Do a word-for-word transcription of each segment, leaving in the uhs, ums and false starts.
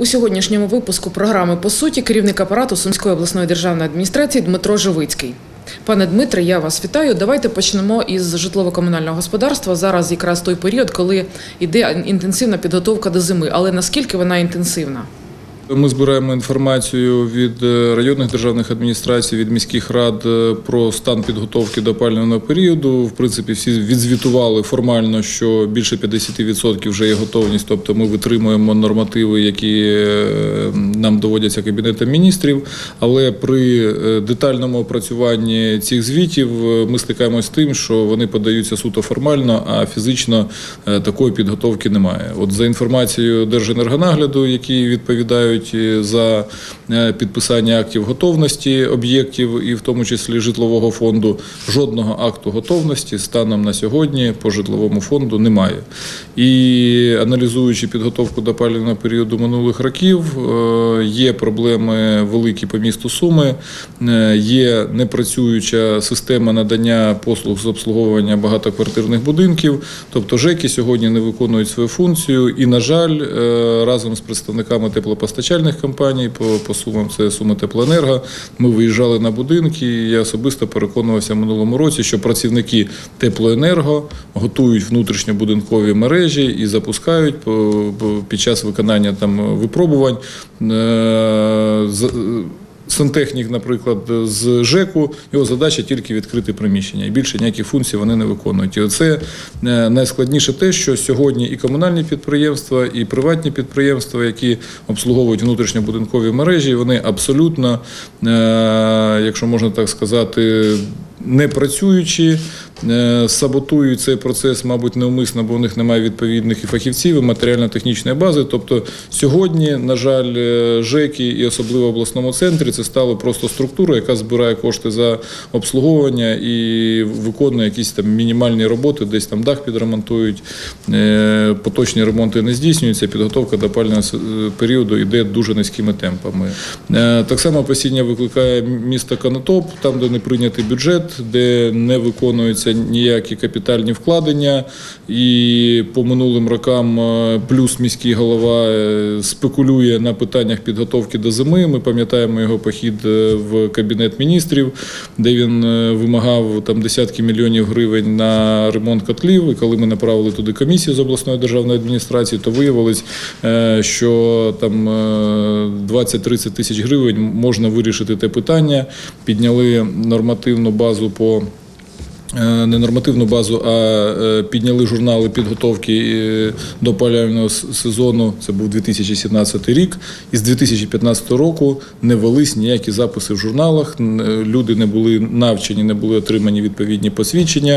У сьогоднішньому випуску програми «По суті» керівник апарату Сумської обласної державної адміністрації Дмитро Живицький. Пане Дмитре, я вас вітаю. Давайте почнемо із житлово-комунального господарства. Зараз якраз той період, коли йде інтенсивна підготовка до зими. Але наскільки вона інтенсивна? Ми збираємо інформацію від районних державних адміністрацій, від міських рад про стан підготовки до опалювального періоду. В принципі, всі відзвітували формально, що більше п'ятдесят відсотків вже є готовність, тобто ми витримуємо нормативи, які нам доводяться Кабінетом міністрів. Але при детальному опрацюванні цих звітів ми стикаємося з тим, що вони подаються суто формально, а фізично такої підготовки немає. От за інформацією Держенергонагляду, які відповідають за підписання актів готовності об'єктів і в тому числі житлового фонду, жодного акту готовності станом на сьогодні по житловому фонду немає. І аналізуючи підготовку до опалювального періоду минулих років, є проблеми великі по місту Суми, є непрацююча система надання послуг з обслуговування багатоквартирних будинків, тобто ЖЕКи сьогодні не виконують свою функцію і, на жаль, разом з представниками теплопостачальних компаній, по, по Сумам це Сумитеплоенерго, ми виїжджали на будинки, і я особисто переконувався в минулому році, що працівники Теплоенерго готують внутрішньобудинкові мережі і запускають під час виконання там випробувань сантехнік, наприклад, з ЖЕКу, його задача тільки відкрити приміщення, і більше ніяких функцій вони не виконують. І це найскладніше те, що сьогодні і комунальні підприємства, і приватні підприємства, які обслуговують внутрішньобудинкові мережі, вони абсолютно, якщо можна так сказати, не працюючи, саботують цей процес, мабуть, неумисно, бо у них немає відповідних і фахівців, і матеріально-технічної бази. Тобто сьогодні, на жаль, ЖЕКи і особливо в обласному центрі це стало просто структура, яка збирає кошти за обслуговування і виконує якісь там мінімальні роботи, десь там дах підремонтують, поточні ремонти не здійснюються, підготовка до опалювального періоду йде дуже низькими темпами. Так само опасіння викликає місто Конотоп, там, де не прийнятий бюджет, де не виконуються ніякі капітальні вкладення, і по минулим рокам плюс міський голова спекулює на питаннях підготовки до зими. Ми пам'ятаємо його похід в Кабінет міністрів, де він вимагав там десятки мільйонів гривень на ремонт котлів, і коли ми направили туди комісію з обласної державної адміністрації, то виявилось, що там двадцять-тридцять тисяч гривень можна вирішити те питання, підняли нормативну базу по не нормативну базу, а підняли журнали підготовки до опалювального сезону, це був дві тисячі сімнадцятий рік, і з дві тисячі п'ятнадцятого року не велись ніякі записи в журналах, люди не були навчені, не були отримані відповідні посвідчення,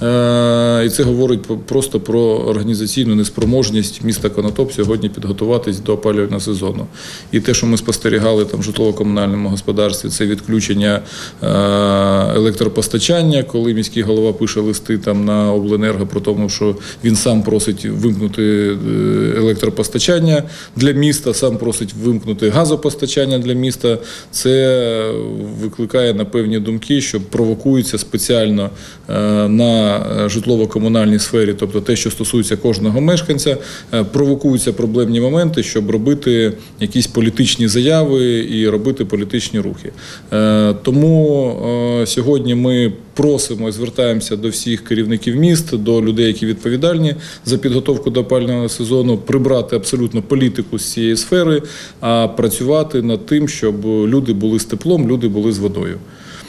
і це говорить просто про організаційну неспроможність міста Конотоп сьогодні підготуватись до опалювального сезону. І те, що ми спостерігали там в житлово-комунальному господарстві, це відключення електропостачання, коли міський голова пише листи там на обленерго про тому, що він сам просить вимкнути електропостачання для міста, сам просить вимкнути газопостачання для міста. Це викликає на певні думки, що провокується спеціально на житлово-комунальній сфері, тобто те, що стосується кожного мешканця, провокуються проблемні моменти, щоб робити якісь політичні заяви і робити політичні рухи. Тому сьогодні ми просимо і звертаємося до всіх керівників міст, до людей, які відповідальні за підготовку до опалювального сезону, прибрати абсолютно політику з цієї сфери, а працювати над тим, щоб люди були з теплом, люди були з водою.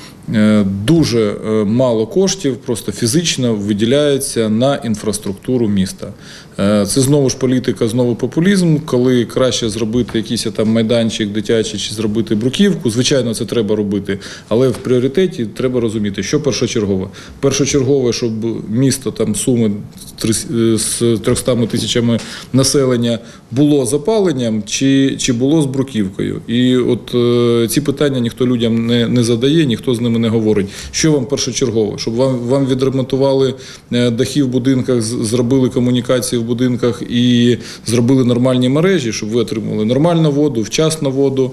Дуже мало коштів, просто фізично виділяється на інфраструктуру міста. Це знову ж політика, знову популізм, коли краще зробити якийсь там майданчик дитячий чи зробити бруківку. Звичайно, це треба робити, але в пріоритеті треба розуміти, що першочергове. Першочергове, щоб місто там Суми з трьохстами тисячами населення було з опаленням чи, чи було з бруківкою. І от ці питання ніхто людям не, не задає, ніхто з ними ними не говорить. Що вам першочергово? Щоб вам, вам відремонтували дахи в будинках, зробили комунікації в будинках і зробили нормальні мережі, щоб ви отримували нормальну воду, вчасну воду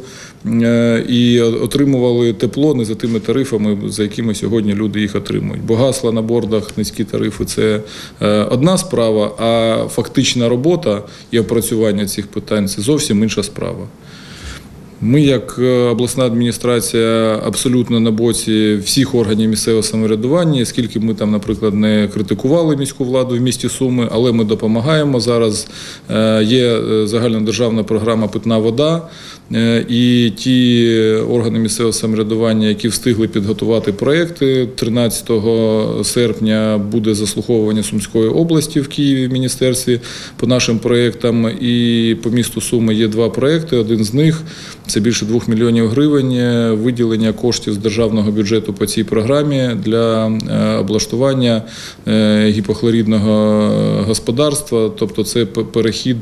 і отримували тепло не за тими тарифами, за якими сьогодні люди їх отримують. Бо гасла на бордах, низькі тарифи – це одна справа, а фактична робота і опрацювання цих питань – це зовсім інша справа. Ми, як обласна адміністрація, абсолютно на боці всіх органів місцевого самоврядування, скільки ми там, наприклад, не критикували міську владу в місті Суми, але ми допомагаємо. Зараз є загальнодержавна програма «Питна вода», і ті органи місцевого самоврядування, які встигли підготувати проєкти, тринадцятого серпня буде заслуховування Сумської області в Києві в міністерстві по нашим проєктам, і по місту Суми є два проєкти. Один з них – це більше двох мільйонів гривень виділення коштів з державного бюджету по цій програмі для облаштування гіпохлоридного господарства, тобто це перехід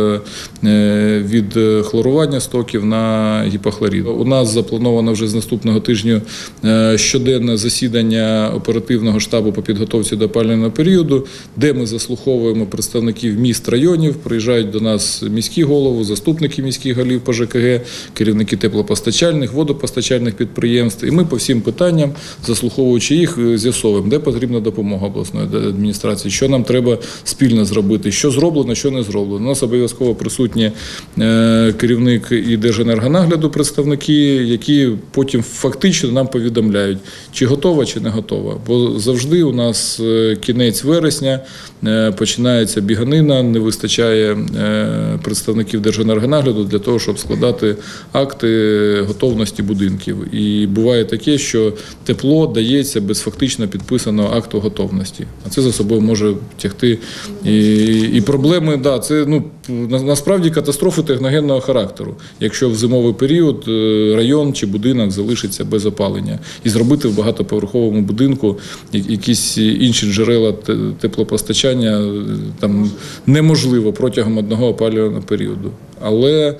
від хлорування стоків на гіпохлорид. У нас заплановано вже з наступного тижня щоденне засідання оперативного штабу по підготовці до опалювального періоду, де ми заслуховуємо представників міст, районів, приїжджають до нас міські голови, заступники міських голів по ЖКГ, керівники теплопостачальних, водопостачальних підприємств. І ми по всім питанням, заслуховуючи їх, з'ясовуємо, де потрібна допомога обласної адміністрації, що нам треба спільно зробити, що зроблено, що не зроблено. У нас обов'язково присутні керівник і Держенергонагляду, представники, які потім фактично нам повідомляють, чи готова, чи не готова. Бо завжди у нас кінець вересня, починається біганина, не вистачає представників Держенергонагляду для того, щоб складати акти готовності будинків. І буває таке, що тепло дається без фактично підписаного акту готовності. А це за собою може тягти і, і проблеми, да, це ну, насправді катастрофи техногенного характеру, якщо в зимовий період район чи будинок залишиться без опалення. І зробити в багатоповерховому будинку якісь інші джерела теплопостачання там неможливо протягом одного опалювального періоду. Але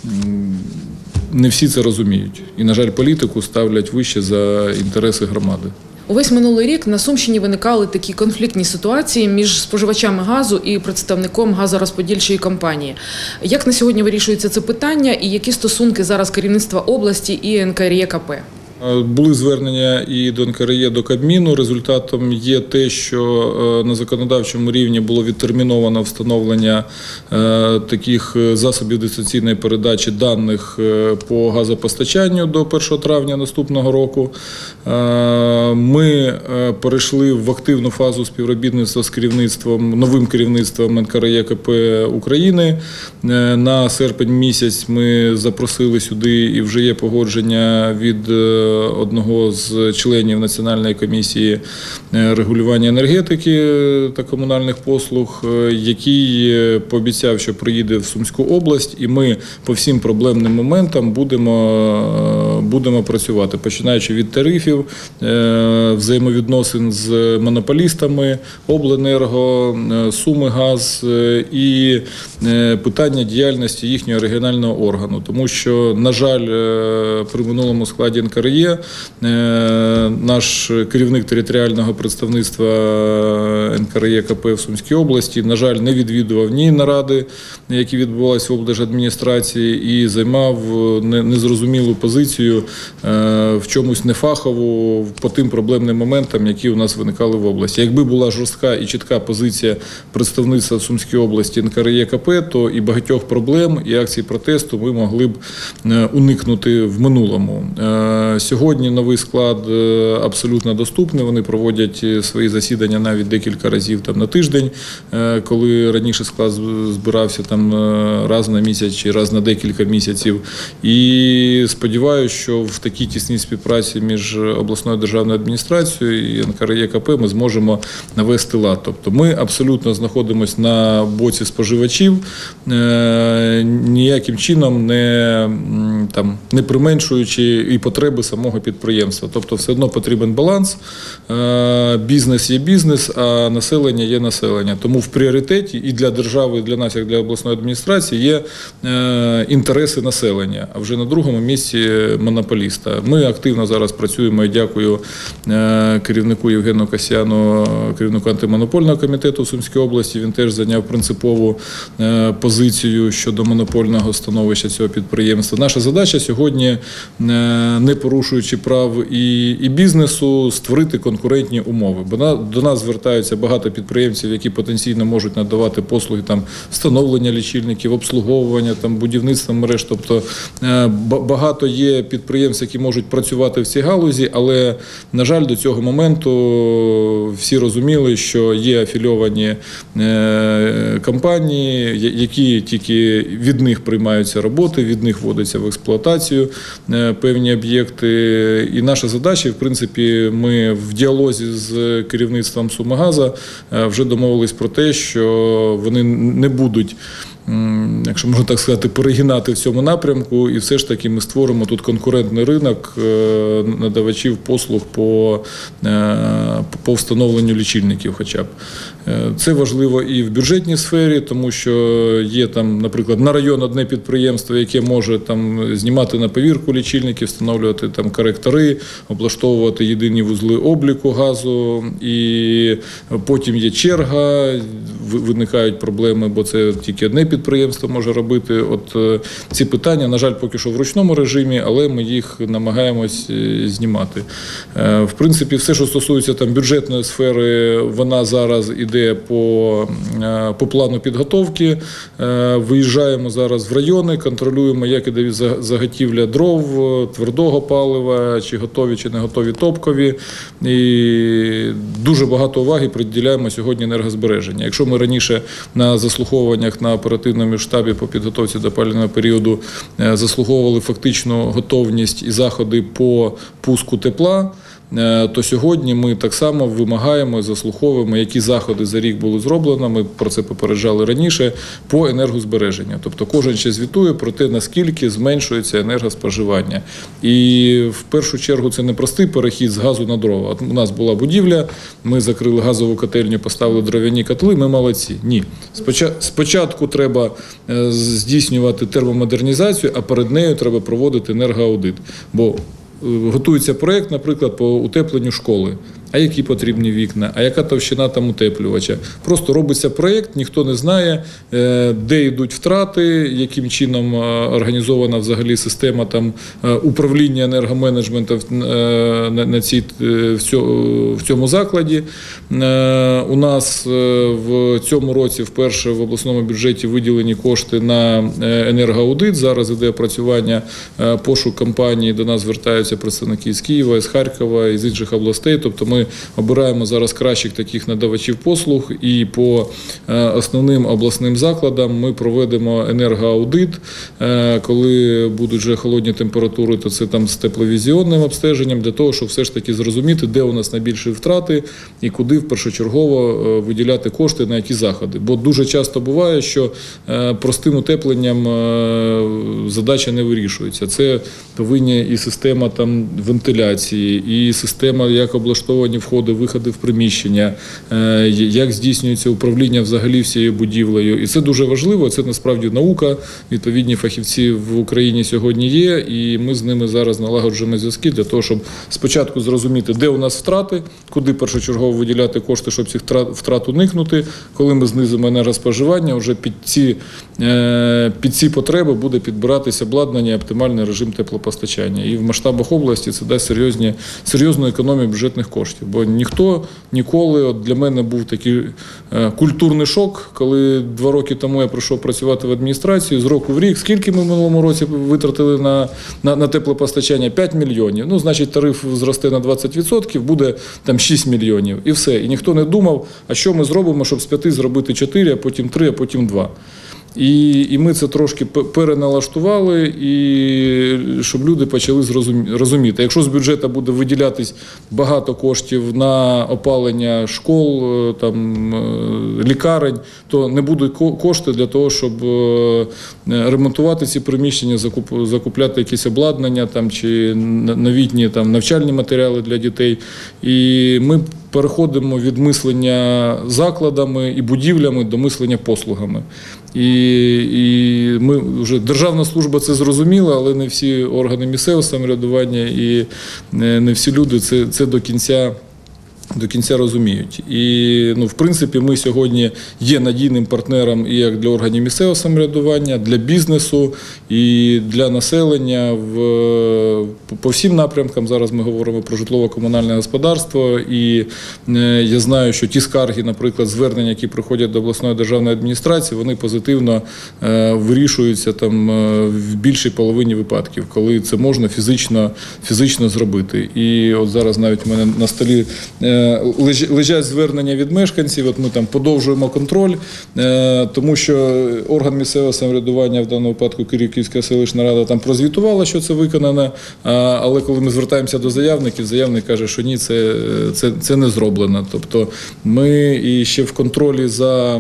не всі це розуміють. І, на жаль, політику ставлять вище за інтереси громади. Увесь минулий рік на Сумщині виникали такі конфліктні ситуації між споживачами газу і представником газорозподільчої компанії. Як на сьогодні вирішується це питання і які стосунки зараз керівництва області і ен ка ер є ка пе? Були звернення і до ен ка ер є, до Кабміну. Результатом є те, що на законодавчому рівні було відтерміновано встановлення таких засобів дистанційної передачі даних по газопостачанню до першого травня наступного року. Ми перейшли в активну фазу співробітництва з керівництвом, новим керівництвом ен ка ер є ка пе України. На серпень місяць ми запросили сюди і вже є погодження від одного з членів Національної комісії регулювання енергетики та комунальних послуг, який пообіцяв, що приїде в Сумську область, і ми по всім проблемним моментам будемо, будемо працювати, починаючи від тарифів, взаємовідносин з монополістами, Обленерго, Сумигаз і питання діяльності їхнього регіонального органу. Тому що, на жаль, при минулому складі ен ка ер є наш керівник територіального представництва ен ка ер є ка пе в Сумській області, на жаль, не відвідував ні наради, які відбувалися в облдержадміністрації, і займав незрозумілу позицію в чомусь нефахову по тим проблемним моментам, які у нас виникали в області. Якби була жорстка і чітка позиція представництва в Сумській області ен ка ер є ка пе, то і багатьох проблем, і акцій протесту ми могли б уникнути в минулому. Сьогодні новий склад абсолютно доступний, вони проводять свої засідання навіть декілька разів там, на тиждень, коли раніше склад збирався там раз на місяць чи раз на декілька місяців. І сподіваюся, що в такій тісній співпраці між обласною державною адміністрацією і ен ка ер є ка пе ми зможемо навести лад. Тобто ми абсолютно знаходимося на боці споживачів, ніяким чином не там, не применшуючи і потреби самого підприємства. Тобто все одно потрібен баланс, бізнес є бізнес, а населення є населення. Тому в пріоритеті і для держави, і для нас, як для обласної адміністрації, є інтереси населення, а вже на другому місці монополіста. Ми активно зараз працюємо, і дякую керівнику Євгену Касьяну, керівнику антимонопольного комітету в Сумській області. Він теж зайняв принципову позицію щодо монопольного становища цього підприємства. Наша задача сьогодні, не порушуючи прав і, і бізнесу, створити конкурентні умови. Бо на, до нас звертаються багато підприємців, які потенційно можуть надавати послуги там, встановлення лічильників, обслуговування, там, будівництва мереж. Тобто багато є підприємств, які можуть працювати в цій галузі, але, на жаль, до цього моменту всі розуміли, що є афільовані компанії, які тільки від них приймаються роботи, від них вводяться в експлуатацію певні об'єкти. І наша задача, в принципі, ми в діалозі з керівництвом Сумигазу вже домовились про те, що вони не будуть, якщо можна так сказати, перегинати в цьому напрямку, і все ж таки ми створимо тут конкурентний ринок надавачів послуг по, по встановленню лічильників хоча б. Це важливо і в бюджетній сфері, тому що є там, наприклад, на район одне підприємство, яке може там знімати на повірку лічильники, встановлювати там коректори, облаштовувати єдині вузли обліку газу, і потім є черга, виникають проблеми, бо це тільки одне підприємство може робити. От ці питання, на жаль, поки що в ручному режимі, але ми їх намагаємось знімати. В принципі, все, що стосується там бюджетної сфери, вона зараз іде по, по плану підготовки. Виїжджаємо зараз в райони, контролюємо, як іде заготівля дров, твердого палива, чи готові, чи не готові топкові. І дуже багато уваги приділяємо сьогодні енергозбереженню. Якщо ми раніше на заслуховуваннях на оперативному штабі по підготовці до опалювального періоду заслуховували фактично готовність і заходи по пуску тепла, то сьогодні ми так само вимагаємо і заслуховуємо, які заходи за рік були зроблено, ми про це попереджали раніше, по енергозбереженню. Тобто кожен ще звітує про те, наскільки зменшується енергоспоживання. І в першу чергу це не простий перехід з газу на дрова. От у нас була будівля, ми закрили газову котельню, поставили дров'яні котли, ми молодці. Ні. Спочатку треба здійснювати термомодернізацію, а перед нею треба проводити енергоаудит. Бо готується проєкт, наприклад, по утепленню школи. А які потрібні вікна, а яка товщина там утеплювача. Просто робиться проєкт, ніхто не знає, де йдуть втрати, яким чином організована взагалі система там управління енергоменеджменту на цій, в цьому закладі. У нас в цьому році вперше в обласному бюджеті виділені кошти на енергоаудит. Зараз іде опрацювання, пошук компанії, до нас звертаються представники з Києва, з Харкова, з інших областей. Тобто ми Ми обираємо зараз кращих таких надавачів послуг, і по основним обласним закладам ми проведемо енергоаудит. Коли будуть вже холодні температури, то це там з тепловізіонним обстеженням, для того, щоб все ж таки зрозуміти, де у нас найбільші втрати і куди першочергово виділяти кошти, на які заходи. Бо дуже часто буває, що простим утепленням задача не вирішується. Це повинні і система там вентиляції, і система, як облаштовувати входи, виходи в приміщення, як здійснюється управління взагалі всією будівлею. І це дуже важливо, це насправді наука, відповідні фахівці в Україні сьогодні є, і ми з ними зараз налагоджуємо зв'язки для того, щоб спочатку зрозуміти, де у нас втрати, куди першочергово виділяти кошти, щоб цих втрат уникнути. Коли ми знизимо енергоспоживання, вже під ці, під ці потреби буде підбиратися обладнання і оптимальний режим теплопостачання. І в масштабах області це дасть серйозні, серйозну економію бюджетних коштів. Бо ніхто ніколи, от для мене був такий е, культурний шок, коли два роки тому я прийшов працювати в адміністрації, з року в рік, скільки ми в минулому році витратили на, на, на теплопостачання? п'ять мільйонів. Ну, значить, тариф зросте на двадцять відсотків, буде там шість мільйонів. І все. І ніхто не думав, а що ми зробимо, щоб з п'яти зробити чотири, а потім три, а потім два. І, і ми це трошки переналаштували, і щоб люди почали розуміти. Якщо з бюджету буде виділятись багато коштів на опалення школ, там, лікарень, то не будуть кошти для того, щоб ремонтувати ці приміщення, закупляти якісь обладнання там, чи новітні там, навчальні матеріали для дітей. І ми переходимо від мислення закладами і будівлями до мислення послугами. І, і ми вже державна служба це зрозуміла, але не всі органи місцевого самоврядування і не всі люди це, це до кінця до кінця розуміють. І, ну, в принципі, ми сьогодні є надійним партнером і як для органів місцевого самоврядування, для бізнесу і для населення в, по всім напрямкам. Зараз ми говоримо про житлово-комунальне господарство, і я знаю, що ті скарги, наприклад, звернення, які приходять до обласної державної адміністрації, вони позитивно вирішуються там в більшій половині випадків, коли це можна фізично, фізично зробити. І от зараз навіть у мене на столі лежать звернення від мешканців, от ми там подовжуємо контроль, тому що орган місцевого самоврядування, в даному випадку Київська селищна рада, там прозвітувала, що це виконано, але коли ми звертаємося до заявників, заявник каже, що ні, це, це, це не зроблено. Тобто ми і ще в контролі за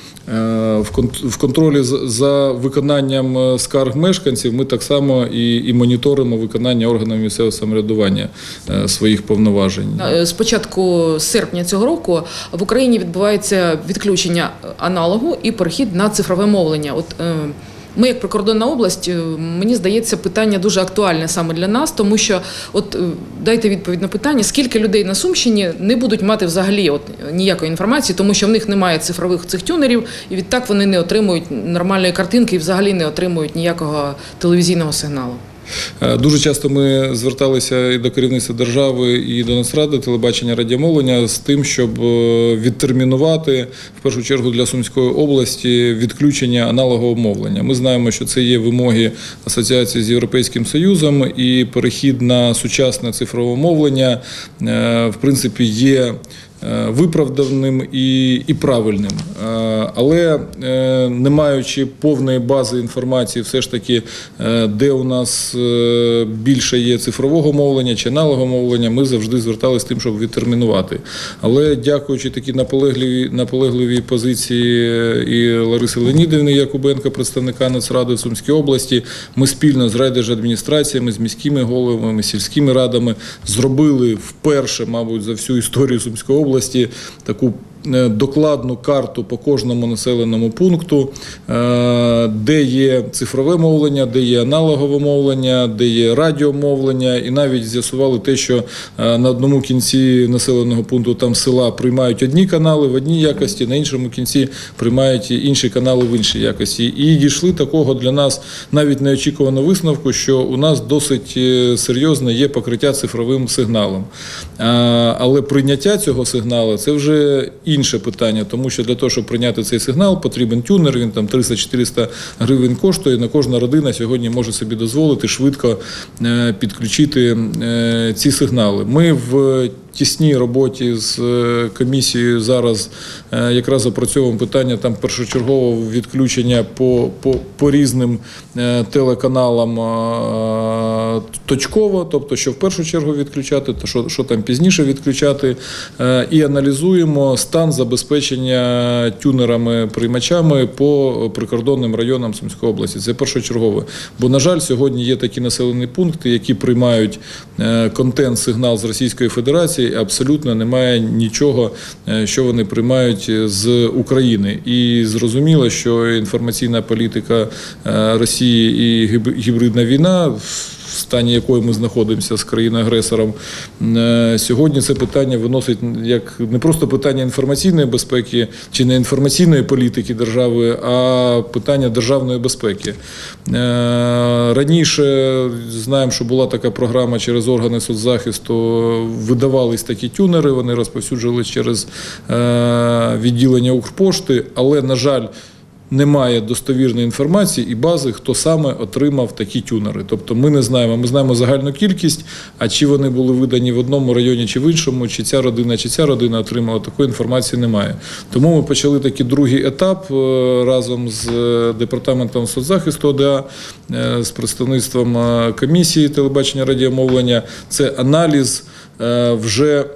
В контролі за виконанням скарг мешканців ми так само і, і моніторимо виконання органів місцевого самоврядування своїх повноважень. З початку серпня цього року в Україні відбувається відключення аналогу і перехід на цифрове мовлення. От ми, як прикордонна область, мені здається, питання дуже актуальне саме для нас, тому що, от дайте відповідь на питання, скільки людей на Сумщині не будуть мати взагалі от ніякої інформації, тому що в них немає цифрових цих тюнерів, і відтак вони не отримують нормальної картинки і взагалі не отримують ніякого телевізійного сигналу. Дуже часто ми зверталися і до керівництва держави, і до Нацради, телебачення, радіомовлення з тим, щоб відтермінувати, в першу чергу для Сумської області, відключення аналогового мовлення. Ми знаємо, що це є вимоги асоціації з Європейським Союзом, і перехід на сучасне цифрове мовлення, в принципі, є виправданим і, і правильним. Але не маючи повної бази інформації, все ж таки, де у нас більше є цифрового мовлення чи аналогового мовлення, ми завжди зверталися з тим, щоб відтермінувати. Але дякуючи такій наполегливій, наполегливій позиції і Лариси Леонідівни Якубенко, представника Нацради в Сумській області, ми спільно з райдержадміністраціями, з міськими головами, сільськими радами зробили вперше, мабуть, за всю історію Сумської області таку докладну карту по кожному населеному пункту, де є цифрове мовлення, де є аналогове мовлення, де є радіомовлення, і навіть з'ясували те, що на одному кінці населеного пункту там села приймають одні канали в одній якості, на іншому кінці приймають інші канали в іншій якості. І дійшли такого для нас навіть неочікуваного висновку, що у нас досить серйозне є покриття цифровим сигналом. Але прийняття цього сигналу – це вже інше питання, тому що для того, щоб прийняти цей сигнал, потрібен тюнер, він там триста-чотириста гривень коштує, не кожна родина сьогодні може собі дозволити швидко підключити ці сигнали. Ми в тісній роботі з комісією зараз якраз опрацьовуємо питання там першочергового відключення по, по, по різним телеканалам точково, тобто що в першу чергу відключати, то що, що там пізніше відключати, і аналізуємо стан забезпечення тюнерами-приймачами по прикордонним районам Сумської області. Це першочергове. Бо, на жаль, сьогодні є такі населені пункти, які приймають контент-сигнал з Російської Федерації, абсолютно немає нічого, що вони приймають з України. І зрозуміло, що інформаційна політика Росії і гібридна війна, в стані якої ми знаходимося з країною-агресором, сьогодні це питання виносить як не просто питання інформаційної безпеки чи не інформаційної політики держави, а питання державної безпеки. Раніше, знаємо, що була така програма через органи соцзахисту, видавались такі тюнери, вони розповсюджувалися через відділення Укрпошти, але, на жаль, немає достовірної інформації і бази, хто саме отримав такі тюнери. Тобто ми не знаємо, ми знаємо загальну кількість, а чи вони були видані в одному районі, чи в іншому, чи ця родина, чи ця родина отримала, такої інформації немає. Тому ми почали такий другий етап разом з Департаментом соцзахисту ОДА, з представництвом комісії телебачення радіомовлення. Це аналіз вже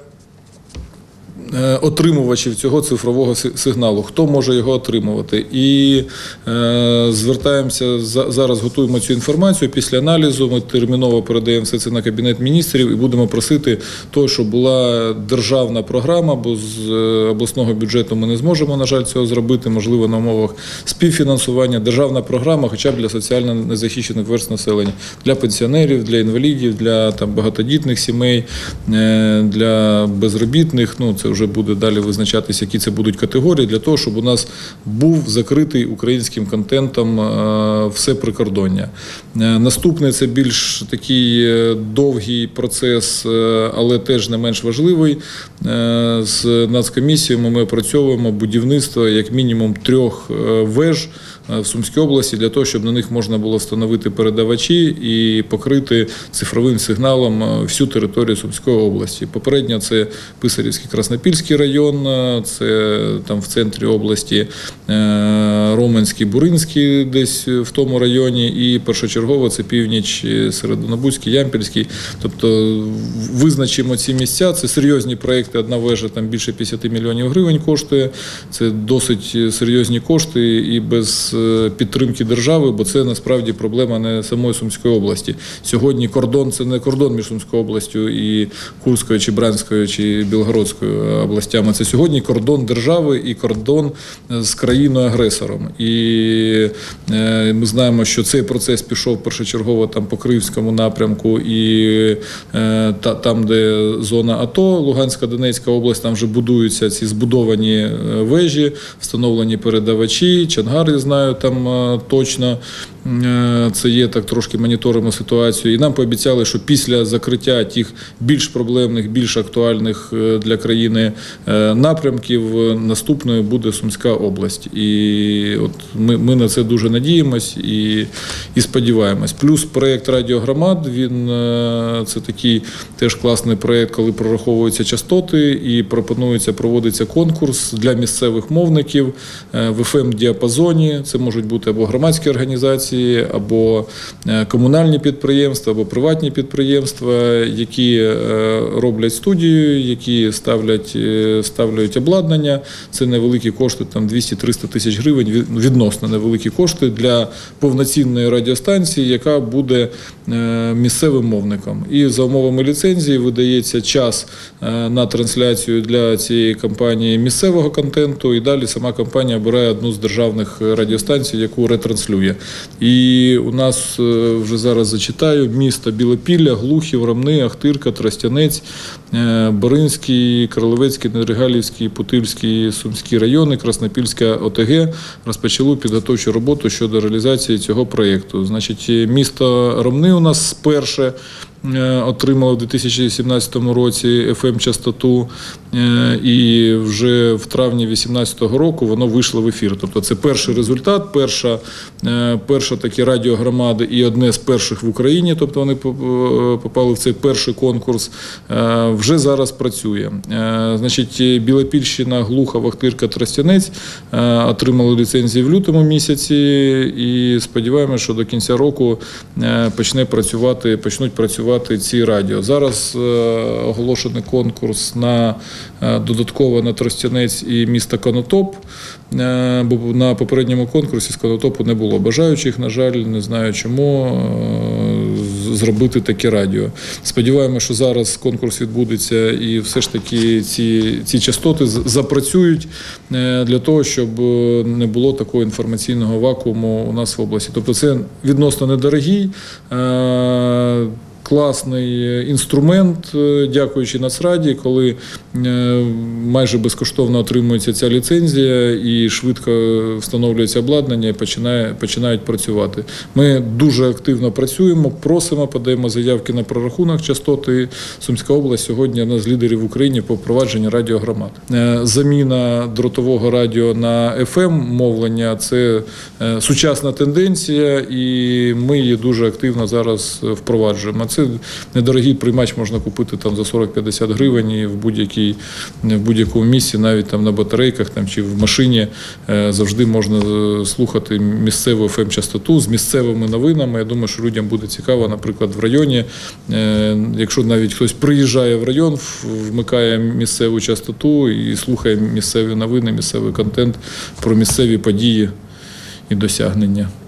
отримувачів цього цифрового сигналу, хто може його отримувати. І е, звертаємося, за, зараз готуємо цю інформацію, після аналізу ми терміново передаємо все це на Кабінет міністрів і будемо просити того, щоб була державна програма, бо з обласного бюджету ми не зможемо, на жаль, цього зробити, можливо, на умовах співфінансування, державна програма хоча б для соціально незахищених верств населення, для пенсіонерів, для інвалідів, для там, багатодітних сімей, е, для безробітних, ну, це вже буде далі визначатися, які це будуть категорії, для того, щоб у нас був закритий українським контентом все прикордоння. Наступне – це більш такий довгий процес, але теж не менш важливий. З Нацкомісією ми опрацьовуємо будівництво як мінімум трьох веж в Сумській області для того, щоб на них можна було встановити передавачі і покрити цифровим сигналом всю територію Сумської області. Попередньо це Писарівський, Краснопільський район, це там в центрі області Роменський, Буринський десь в тому районі, і першочергово це північ, Середонобузький, Ямпільський. Тобто визначимо ці місця, це серйозні проекти, одна вежа там більше п'ятдесят мільйонів гривень коштує, це досить серйозні кошти і без підтримки держави, бо це насправді проблема не самої Сумської області. Сьогодні кордон – це не кордон між Сумською областю і Курською, чи Брянською, чи Білгородською областями. Це сьогодні кордон держави і кордон з країною-агресором. І ми знаємо, що цей процес пішов першочергово там по Київському напрямку і там, де зона АТО, Луганська, Донецька область, там вже будуються ці збудовані вежі, встановлені передавачі, Чангари, знаю, там точно це є, так трошки моніторимо ситуацію. І нам пообіцяли, що після закриття тих більш проблемних, більш актуальних для країни напрямків наступною буде Сумська область. І от ми, ми на це дуже надіємось і, і сподіваємось. Плюс проєкт «Радіогромад», він це такий теж класний проєкт, коли прораховуються частоти і пропонується, проводиться конкурс для місцевих мовників в еф ем-діапазоні. Це можуть бути або громадські організації, або комунальні підприємства, або приватні підприємства, які роблять студію, які ставлять, ставлять обладнання. Це невеликі кошти, там двісті-триста тисяч гривень, відносно невеликі кошти для повноцінної радіостанції, яка буде місцевим мовником. І за умовами ліцензії видається час на трансляцію для цієї компанії місцевого контенту, і далі сама компанія обирає одну з державних радіостанцій, яку ретранслює. І у нас вже зараз зачитаю міста Білопілля, Глухів, Ромни, Ахтирка, Тростянець, Боринський, Кролевецький, Недригалівський, Путильський, Сумський райони, Краснопільська ОТГ розпочали підготовчу роботу щодо реалізації цього проєкту. Значить, місто Ромни у нас перше отримало в дві тисячі сімнадцятому році еф ем-частоту, і вже в травні дві тисячі вісімнадцятого року воно вийшло в ефір. Тобто це перший результат, перша, перша такі радіогромади і одне з перших в Україні, тобто вони попали в цей перший конкурс, вже зараз працює. Значить, Білопільщина, Глухов, Ахтирка, Тростянець отримали ліцензії в лютому місяці і сподіваємося, що до кінця року почне працювати, почнуть працювати ці радіо. Зараз е, оголошений конкурс на е, додатково на Тростянець і місто Конотоп, е, бо на попередньому конкурсі з Конотопу не було бажаючих, на жаль, не знаю чому, е, зробити таке радіо. Сподіваємося, що зараз конкурс відбудеться і все ж таки ці, ці частоти запрацюють е, для того, щоб не було такого інформаційного вакууму у нас в області. Тобто це відносно недорогий, е, класний інструмент, дякуючи Нацраді, коли майже безкоштовно отримується ця ліцензія і швидко встановлюється обладнання і починає, починають працювати. Ми дуже активно працюємо, просимо, подаємо заявки на прорахунок частоти. Сумська область сьогодні одна з лідерів в Україні по впровадженню радіогромад. Заміна дротового радіо на еф ем мовлення – це сучасна тенденція, і ми її дуже активно зараз впроваджуємо. Це недорогий приймач можна купити там за сорок-п'ятдесят гривень і в будь-якій, в будь-якому місці, навіть там на батарейках там, чи в машині завжди можна слухати місцеву еф ем-частоту з місцевими новинами. Я думаю, що людям буде цікаво, наприклад, в районі, якщо навіть хтось приїжджає в район, вмикає місцеву частоту і слухає місцеві новини, місцевий контент про місцеві події і досягнення.